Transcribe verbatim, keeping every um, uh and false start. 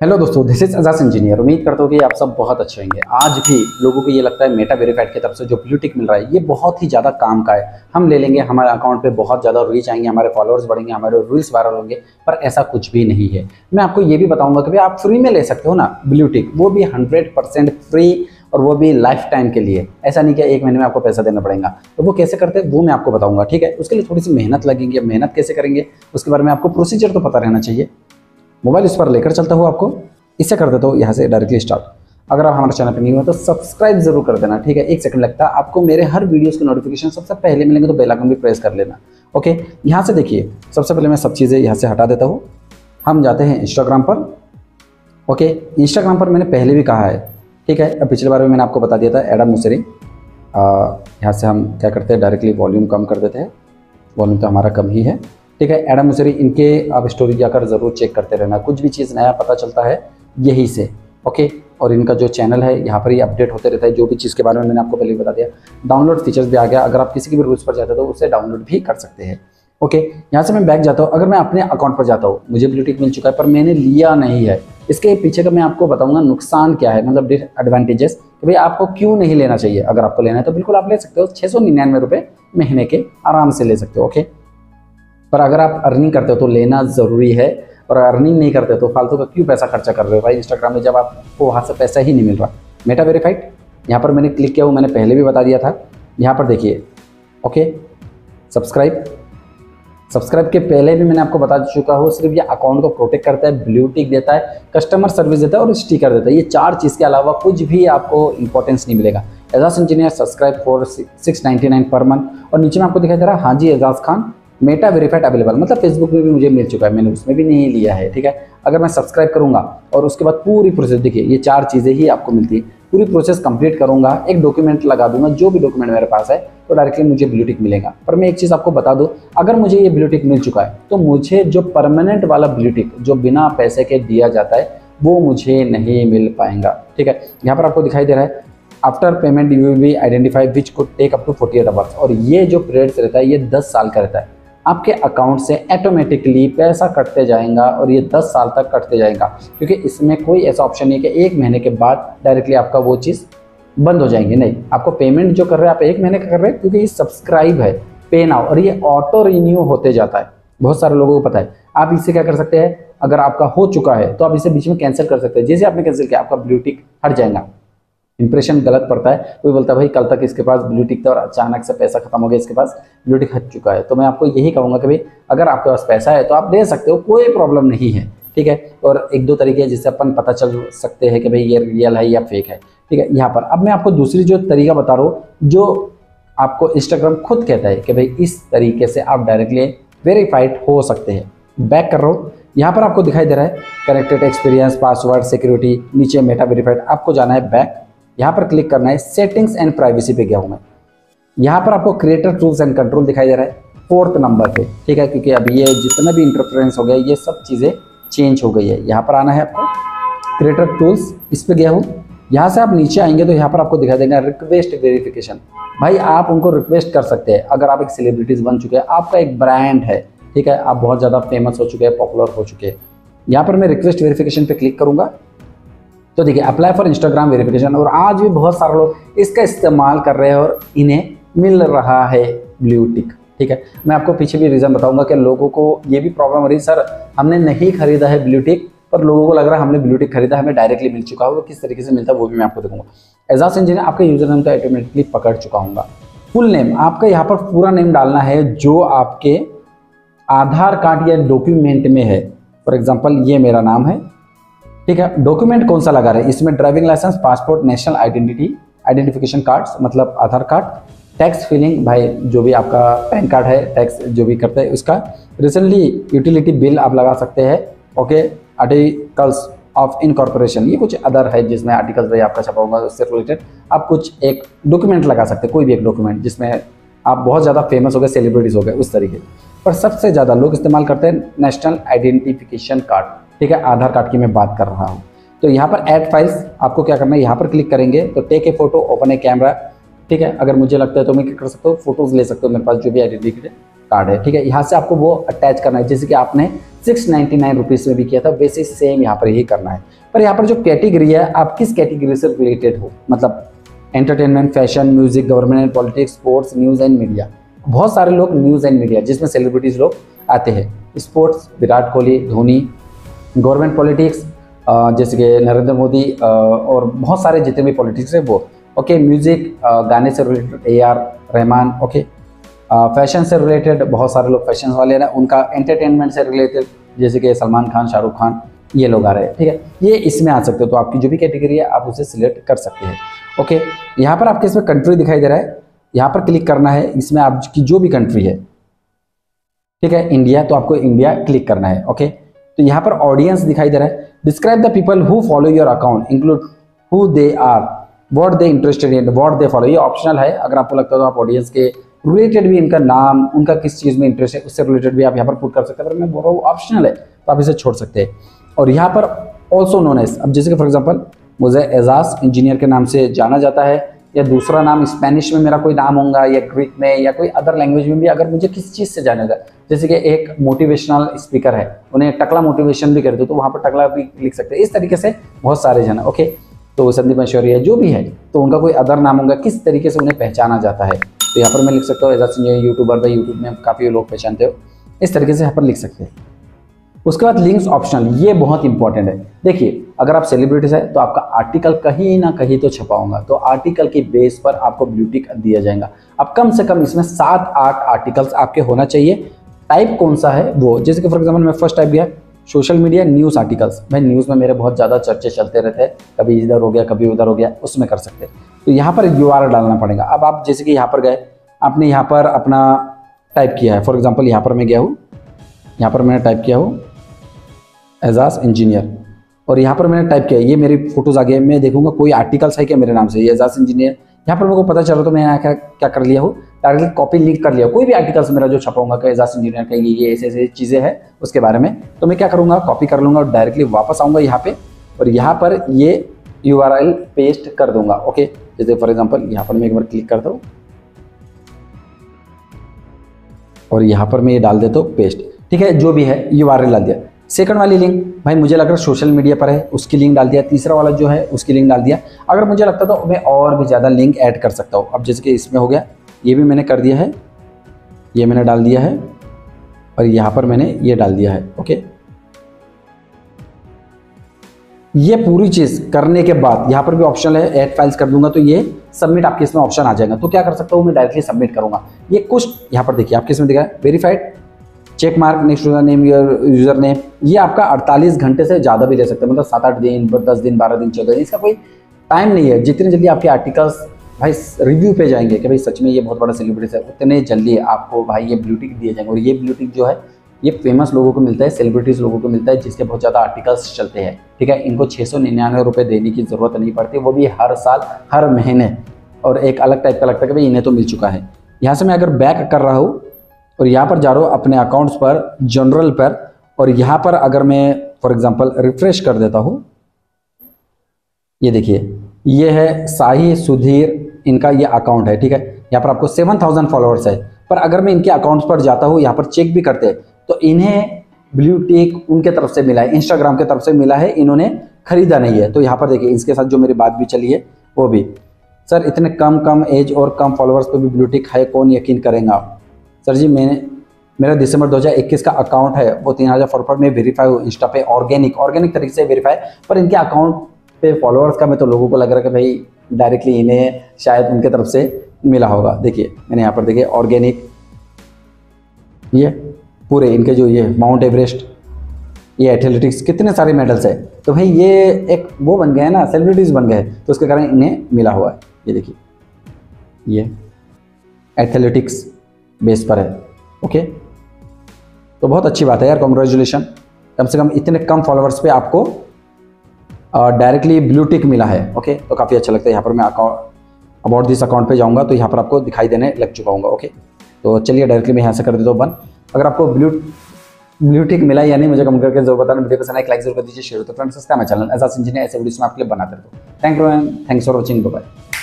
Hello दोस्तों, this is Ejaz engineer. उम्मीद करता हूँ कि आप सब बहुत अच्छे होंगे। आज भी लोगों को ये लगता है मेटा वेरीफाइड की तरफ से जो ब्लू टिक मिल रहा है ये बहुत ही ज़्यादा काम का है। हम ले लेंगे, हमारे अकाउंट पे बहुत ज़्यादा रीच आएंगे, हमारे फॉलोअर्स बढ़ेंगे, हमारे रील्स वायरल होंगे। पर ऐसा कुछ भी नहीं है। मैं आपको ये भी बताऊंगा कि भाई आप फ्री में ले सकते हो ना ब्लू टिक, वो भी हंड्रेड परसेंट फ्री, और वो भी लाइफ टाइम के लिए। ऐसा नहीं कि एक महीने में आपको पैसा देना पड़ेगा। तो वो कैसे करते हैं वो मैं आपको बताऊंगा, ठीक है। उसके लिए थोड़ी सी मेहनत लगेगी। अब मेहनत कैसे करेंगे उसके बारे में आपको प्रोसीजर तो पता रहना चाहिए। मोबाइल इस पर लेकर चलता हूँ आपको, इससे कर देता हूँ यहाँ से डायरेक्टली स्टार्ट। अगर आप हमारे चैनल पर नहीं हुए तो सब्सक्राइब जरूर कर देना, ठीक है। एक सेकंड लगता है आपको। मेरे हर वीडियोस के नोटिफिकेशन सबसे पहले मिलेंगे तो बेल आइकन भी प्रेस कर लेना, ओके। यहाँ से देखिए, सबसे पहले मैं सब चीज़ें यहाँ से हटा देता हूँ। हम जाते हैं इंस्टाग्राम पर, ओके। इंस्टाग्राम पर मैंने पहले भी कहा है, ठीक है। अब पिछले बार में मैंने आपको बता दिया था एडम मूसेरी। यहाँ से हम क्या करते हैं, डायरेक्टली वॉल्यूम कम कर देते हैं। वॉल्यूम तो हमारा कम ही है, ठीक है। एडम मूसेरी, इनके आप स्टोरी जाकर ज़रूर चेक करते रहना। कुछ भी चीज़ नया पता चलता है यही से, ओके। और इनका जो चैनल है यहाँ पर ही अपडेट होते रहता है। जो भी चीज़ के बारे में मैंने आपको पहले बता दिया। डाउनलोड फीचर्स भी आ गया। अगर आप किसी के भी रूल्स पर जाते हो तो उसे डाउनलोड भी कर सकते हैं, ओके। यहाँ से मैं बैक जाता हूँ। अगर मैं अपने अकाउंट पर जाता हूँ, मुझे ब्लू टिक मिल चुका है पर मैंने लिया नहीं है। इसके पीछे का मैं आपको बताऊंगा नुकसान क्या है, मतलब डिसएडवांटेजेस कि भाई आपको क्यों नहीं लेना चाहिए। अगर आपको लेना है तो बिल्कुल आप ले सकते हो। छः सौ निन्यानवे रुपये महीने के आराम से ले सकते हो, ओके। पर अगर आप अर्निंग करते हो तो लेना ज़रूरी है, और अर्निंग नहीं करते तो फालतू का क्यों पैसा खर्चा कर रहे हो भाई इंस्टाग्राम में, जब आपको वहाँ से पैसा ही नहीं मिल रहा। मेटा वेरीफाइड यहाँ पर मैंने क्लिक किया, वो मैंने पहले भी बता दिया था। यहाँ पर देखिए, ओके। सब्सक्राइब सब्सक्राइब के पहले भी मैंने आपको बता चुका हूँ। सिर्फ ये अकाउंट को प्रोटेक्ट करता है, ब्लू टिक देता है, कस्टमर सर्विस देता है और स्टिकर देता है। ये चार चीज़ के अलावा कुछ भी आपको इंपॉर्टेंस नहीं मिलेगा। Ejaz engineer subscribe for six ninety nine per month. और नीचे में आपको दिखाई दे रहा है, हाँ जी Ejaz Khan Meta verified available, मतलब फेसबुक में भी मुझे मिल चुका है, मैंने उसमें भी नहीं लिया है, ठीक है। अगर मैं सब्सक्राइब करूंगा और उसके बाद पूरी प्रोसेस, देखिए ये चार चीज़ें ही आपको मिलती है। पूरी प्रोसेस कंप्लीट करूंगा, एक डॉक्यूमेंट लगा दूंगा, जो भी डॉक्यूमेंट मेरे पास है तो डायरेक्टली मुझे ब्लू टिक मिलेगा। पर मैं एक चीज़ आपको बता दूं, अगर मुझे ये ब्लू टिक मिल चुका है तो मुझे जो परमानेंट वाला ब्लू टिक जो बिना पैसे के दिया जाता है वो मुझे नहीं मिल पाएगा, ठीक है। यहाँ पर आपको दिखाई दे रहा है, after payment you will be identify which could take up to forty eight hours. और ये जो पीरियड रहता है ये दस साल का रहता है। आपके अकाउंट से ऑटोमेटिकली पैसा कटते जाएगा और ये दस साल तक कटते जाएगा, क्योंकि इसमें कोई ऐसा ऑप्शन नहीं है कि एक महीने के बाद डायरेक्टली आपका वो चीज़ बंद हो जाएंगे। नहीं, आपको पेमेंट जो कर रहे हैं आप एक महीने का कर रहे हैं, क्योंकि ये सब्सक्राइब है, पे नाउ, और ये ऑटो रिन्यू होते जाता है। बहुत सारे लोगों को पता है। आप इससे क्या कर सकते हैं, अगर आपका हो चुका है तो आप इसे बीच में कैंसिल कर सकते हैं। जैसे आपने कैंसिल किया आपका ब्लू टिक हट जाएगा। इंप्रेशन गलत पड़ता है, कोई बोलता है भाई कल तक इसके पास ब्लू टिक था और अचानक से पैसा खत्म हो गया, इसके पास ब्लू टिक हट चुका है। तो मैं आपको यही कहूँगा कि भाई अगर आपके पास पैसा है तो आप ले सकते हो, कोई प्रॉब्लम नहीं है, ठीक है। और एक दो तरीके हैं जिससे अपन पता चल सकते हैं कि भाई ये रियल है या फेक है, ठीक है। यहाँ पर अब मैं आपको दूसरी जो तरीका बता रहा हूँ, जो आपको इंस्टाग्राम खुद कहता है कि भाई इस तरीके से आप डायरेक्टली वेरीफाइड हो सकते हैं। बैक कर रहा हूँ, यहाँ पर आपको दिखाई दे रहा है कनेक्टेड एक्सपीरियंस, पासवर्ड, सिक्योरिटी, नीचे मेटा वेरीफाइड। आपको जाना है बैक, यहाँ पर क्लिक करना है, सेटिंग्स एंड प्राइवेसी पे गया हूँ मैं। यहाँ पर आपको क्रिएटर टूल्स एंड कंट्रोल दिखाई दे रहा है फोर्थ नंबर पे, ठीक है, क्योंकि अभी ये जितना भी इंटरफेरेंस हो गया ये सब चीज़ें चेंज हो गई है। यहाँ पर आना है आपको, क्रिएटर टूल्स, इस पे गया हूँ। यहाँ से आप नीचे आएंगे तो यहाँ पर आपको दिखाई देगा रिक्वेस्ट वेरिफिकेशन। भाई आप उनको रिक्वेस्ट कर सकते हैं। अगर आप एक सेलिब्रिटीज बन चुके हैं, आपका एक ब्रांड है, ठीक है, आप बहुत ज़्यादा फेमस हो चुके हैं, पॉपुलर हो चुके हैं। यहाँ पर मैं रिक्वेस्ट वेरिफिकेशन पे क्लिक करूँगा तो देखिए अप्लाई फॉर इंस्टाग्राम वेरिफिकेशन, और आज भी बहुत सारे लोग इसका इस्तेमाल कर रहे हैं और इन्हें मिल रहा है ब्लू टिक, ठीक है। मैं आपको पीछे भी रीज़न बताऊंगा कि लोगों को ये भी प्रॉब्लम हो रही है, सर हमने नहीं खरीदा है ब्लू टिक, पर लोगों को लग रहा है हमने ब्लू टिक खरीदा, हमें डायरेक्टली मिल चुका है। वो किस तरीके से मिलता है वो भी मैं आपको दिखाऊंगा। एजाज इंजीनियर आपका यूजर नेम तो ऑटोमेटिकली पकड़ चुका हूँ। फुल नेम आपका यहाँ पर पूरा नेम डालना है जो आपके आधार कार्ड या डॉक्यूमेंट में है। फॉर एग्जाम्पल ये मेरा नाम है, ठीक है। डॉक्यूमेंट कौन सा लगा रहे हैं इसमें, driving licence, passport, national identity identification cards मतलब आधार कार्ड, टैक्स फिलिंग, भाई जो भी आपका पैन कार्ड है, टैक्स जो भी करते हैं उसका, रिसेंटली यूटिलिटी बिल आप लगा सकते हैं, ओके। आर्टिकल्स ऑफ इनकॉर्पोरेशन, ये कुछ अदर है जिसमें आर्टिकल्स भाई आपका छपा होगा उससे रिलेटेड आप कुछ एक डॉक्यूमेंट लगा सकते हैं, कोई भी एक डॉक्यूमेंट जिसमें आप बहुत ज़्यादा फेमस हो गए, सेलिब्रिटीज हो गए, उस तरीके। पर सबसे ज़्यादा लोग इस्तेमाल करते हैं नेशनल आइडेंटिफिकेशन कार्ड, ठीक है, आधार कार्ड की मैं बात कर रहा हूँ। तो यहाँ पर ऐड फाइल्स आपको क्या करना है, यहाँ पर क्लिक करेंगे तो take a photo, open a camera, ठीक है। अगर मुझे लगता है तो मैं क्या कर सकता हूँ, फोटोज ले सकता हूँ, मेरे पास जो भी आइडेंटिटी कार्ड है, ठीक है। यहाँ से आपको वो अटैच करना है, जैसे कि आपने सिक्स नाइन्टी नाइन रुपीज़ में भी किया था, वैसे सेम यहाँ पर यही करना है। पर यहाँ पर जो कैटेगरी है, आप किस कैटेगरी से रिलेटेड हो, मतलब entertainment, fashion, music, government and politics, sports, news and media. बहुत सारे लोग न्यूज़ एंड मीडिया, जिसमें सेलिब्रिटीज़ लोग आते हैं। Sports Virat Kohli, Dhoni. Government politics जैसे कि नरेंद्र मोदी और बहुत सारे जितने भी पॉलिटिक्स है वो। ओके, म्यूजिक गाने से related A R Rahman. Okay, fashion से रिलेटेड बहुत सारे लोग फैशन वाले ना, उनका एंटरटेनमेंट से रिलेटेड जैसे कि सलमान खान, शाहरुख खान, ये लोग आ रहे हैं, ठीक है। ये इसमें आ सकते हो, तो आपकी जो भी कैटेगरी है आप उसे सिलेक्ट कर सकते हैं। ओके, यहाँ पर आपके इसमें कंट्री दिखाई दे रहा है, यहाँ पर क्लिक करना है, इसमें आपकी जो भी कंट्री है, ठीक है, इंडिया, तो आपको इंडिया क्लिक करना है। ओके, तो यहाँ पर ऑडियंस दिखाई दे रहा है। Describe the people who follow your account, include who they are, what they interested in, what they follow. ये ऑप्शनल है, अगर आपको लगता है तो आप ऑडियंस के रिलेटेड भी इनका नाम, उनका किस चीज़ में इंटरेस्ट है, उससे रिलेटेड भी आप यहाँ पर पुट कर सकते हैं। पर मैं बोल रहा हूँ ऑप्शनल है, तो आप इसे छोड़ सकते हैं। और यहाँ पर ऑल्सो नोन एज, अब जैसे कि फॉर एग्जाम्पल मुझे एजाज इंजीनियर के नाम से जाना जाता है, या दूसरा नाम स्पेनिश में मेरा कोई नाम होगा, या ग्रीक में, या कोई अदर लैंग्वेज में भी अगर मुझे किस चीज़ से जाना जाए, जैसे कि एक मोटिवेशनल स्पीकर है, उन्हें टकला मोटिवेशन भी कर दो तो वहाँ पर टकला भी लिख सकते हैं। इस तरीके से बहुत सारे जन। ओके, तो संदीप मशौरिया जो भी है, तो उनका कोई अदर नाम होगा, किस तरीके से उन्हें पहचाना जाता है, तो यहाँ पर मैं लिख सकता हूँ एजाज इंजीनियर यूट्यूबर, भाई यूट्यूब में काफ़ी लोग पहचानते हो, इस तरीके से यहाँ पर लिख सकते हैं। उसके बाद लिंक्स ऑप्शनल, ये बहुत इंपॉर्टेंट है। देखिए, अगर आप सेलिब्रिटीज है तो आपका आर्टिकल कहीं ना कहीं तो छपा होगा, तो आर्टिकल के बेस पर आपको ब्लू टिक दिया जाएगा। अब कम से कम इसमें सात आठ आर्टिकल्स आपके होना चाहिए। टाइप कौन सा है वो, जैसे कि फॉर एग्जाम्पल मैं फर्स्ट टाइप दिया सोशल मीडिया न्यूज़ आर्टिकल्स। भाई न्यूज़ में मेरे बहुत ज़्यादा चर्चे चलते रहते हैं, कभी इधर हो गया कभी उधर हो गया, उसमें कर सकते हैं। तो यहाँ पर यू आर डालना पड़ेगा। अब आप जैसे कि यहाँ पर गए, आपने यहाँ पर अपना टाइप किया है, फॉर एग्जाम्पल यहाँ पर मैं गया हूँ, यहाँ पर मैंने टाइप किया हूँ एजाज इंजीनियर, और यहाँ पर मैंने टाइप किया, ये मेरी फोटोज आ गए। मैं देखूंगा कोई आर्टिकल्स है क्या मेरे नाम से, ये एजाज इंजीनियर। यहाँ पर मेरे को पता चला तो मैं यहाँ क्या क्या कर लिया हूँ, डायरेक्टली कॉपी लिंक कर लिया। कोई भी आर्टिकल्स मेरा जो छपा होगा कि एजाज इंजीनियर का ये ऐसे ऐसे चीज़ें हैं उसके बारे में, तो मैं क्या करूँगा, कॉपी कर लूँगा और डायरेक्टली वापस आऊँगा यहाँ पे, और यहाँ पर ये यू आर एल पेस्ट कर दूंगा। ओके, जैसे फॉर एग्जाम्पल यहाँ पर मैं एक बार क्लिक करता हूँ और यहाँ पर मैं ये डाल देता हूँ पेस्ट, ठीक है, जो भी है यू आर एल डाल दिया। सेकंड वाली लिंक भाई मुझे लग रहा है सोशल मीडिया पर है, उसकी लिंक डाल दिया। तीसरा वाला जो है उसकी लिंक डाल दिया। अगर मुझे लगता तो मैं और भी ज़्यादा लिंक ऐड कर सकता हूँ। अब जैसे कि इसमें हो गया, ये भी मैंने कर दिया है, ये मैंने डाल दिया है, और यहाँ पर मैंने ये डाल दिया है। ओके, ये पूरी चीज़ करने के बाद यहाँ पर भी ऑप्शन है ऐड फाइल्स कर दूंगा, तो ये सबमिट आपके इसमें ऑप्शन आ जाएगा। तो क्या कर सकता हूँ मैं, डायरेक्टली सबमिट करूँगा। ये कुछ यहाँ पर देखिए आपके इसमें दिखा है verified, check mark, next user name, user name. ये आपका अड़तालीस घंटे से ज़्यादा भी ले सकते हैं, मतलब सात आठ दिन, दस दिन, बारह दिन, चौदह दिन, इसका कोई टाइम नहीं है। जितनी जल्दी आपके आर्टिकल्स भाई रिव्यू पे जाएंगे कि भाई सच में ये बहुत बड़ा सेलिब्रिटी है, उतने जल्दी आपको भाई ये ब्लू टिक दिए जाएंगे। और ये ब्लू टिक जो है ये फेमस लोगों को मिलता है, सेलिब्रिटीज़ लोगों को मिलता है, जिसके बहुत ज़्यादा आर्टिकल्स चलते हैं, ठीक है। इनको छः सौ निन्यानवे रुपये देने की ज़रूरत नहीं पड़ती, वो भी हर साल हर महीने। और एक अलग टाइप का लगता है कि भाई इन्हें तो मिल चुका है। यहाँ से मैं अगर बैक कर रहा हूँ और यहाँ पर जा रहा हूँ अपने अकाउंट्स पर, जनरल पर, और यहाँ पर अगर मैं फॉर एग्जांपल रिफ्रेश कर देता हूँ, ये देखिए ये है साही सुधीर, इनका ये अकाउंट है, ठीक है। यहाँ पर आपको सेवन थाउजेंड फॉलोअर्स है। पर अगर मैं इनके अकाउंट्स पर जाता हूँ, यहाँ पर चेक भी करते हैं, तो इन्हें ब्लू टिक उनके तरफ से मिला है, इंस्टाग्राम के तरफ से मिला है, इन्होंने खरीदा नहीं है। तो यहाँ पर देखिए इसके साथ जो मेरी बात भी चली है वो भी, सर इतने कम कम एज और कम फॉलोअर्स पर भी ब्लू टिक है, कौन यकीन करेंगे आप। सर जी मैंने मेरा दिसंबर दो हज़ार इक्कीस का अकाउंट है, वो तीन हज़ार फॉलोअर में वेरीफाई हो इंस्टा पे, ऑर्गेनिक ऑर्गेनिक तरीके से वेरीफाई। पर इनके अकाउंट पे फॉलोअर्स का मैं तो लोगों को लग रहा है कि भाई डायरेक्टली इन्हें शायद उनके तरफ से मिला होगा। देखिए मैंने यहाँ पर देखिए ऑर्गेनिक, ये पूरे इनके जो ये माउंट एवरेस्ट, ये एथलेटिक्स, कितने सारे मेडल्स है। तो भाई ये एक वो बन गए ना, सेलिब्रिटीज बन गए, तो उसके कारण इन्हें मिला हुआ है। ये देखिए ये एथलेटिक्स बेस पर है। ओके, तो बहुत अच्छी बात है यार, कॉन्ग्रेचुलेशन। कम से कम इतने कम फॉलोअर्स पे आपको डायरेक्टली ब्लू टिक मिला है। ओके, तो काफ़ी अच्छा लगता है। यहाँ पर मैं अकाउंट अबाउट दिस अकाउंट पे जाऊँगा तो यहाँ पर आपको दिखाई देने लग चुका हूँ। ओके, तो चलिए डायरेक्टली मैं यहाँ से कर देता हूँ बंद। अगर आपको ब्लू ब्लू टिक मिला या नहीं मुझे कमेंट करके जरूर बताना। वीडियो पसंद आए लाइक जरूर कर दीजिए, शेयर तो friends subscribe my channel, Ejaz engineer ऐसे वीडियोस में आपके लिए बनाते रहता हूँ। Thank you and thanks for watching, bye bye.